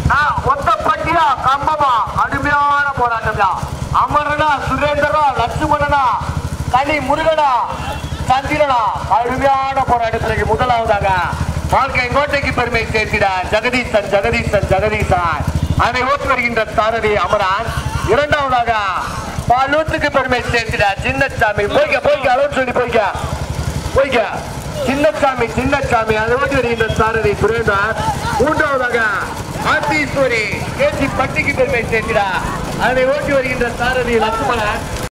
ஒத்தப்பட்டியா கம்பமா அருமையான போராட்டம்யா. அமரனா சுரேந்திரனா லட்சுமணனா கனி முருகனா சந்திரனா அருமையான போராட்டத்திற்கு முதலாவதாக வாழ்க்கை கோட்டைக்கு பெருமை சேர்த்திட ஜெகதீசன் ஜெகதீசன் ஜெகதீசன் அதை ஓட்டு வருகின்ற சாரதி அமரான். இரண்டாவதாக பாலூத்துக்கு பெருமை சேர்த்திட சின்னசாமி போய்க்க போய்க்க அளவு சொல்லி போய்க்க போய்க்க சின்னசாமி சின்னசாமி அதை ஓட்டி வருகின்ற சாரதி சுரேந்தர். மூன்றாவதாக ஆத்தீஸ்வரி கேசி பட்டிக்கு பெருமை சேர்த்திட அதை ஓட்டி வருகின்ற சாரதி லட்சுமணன்.